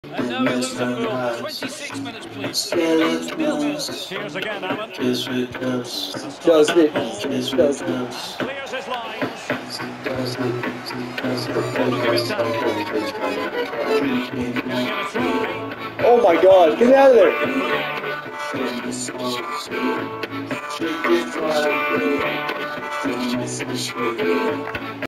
And now he looks at goal. 26 minutes, please. Here's again, Alan. Does it? Does it? Does it? And clears his lines. Does Looking attack. Gonna get a try. Oh my god, get me out of there! it?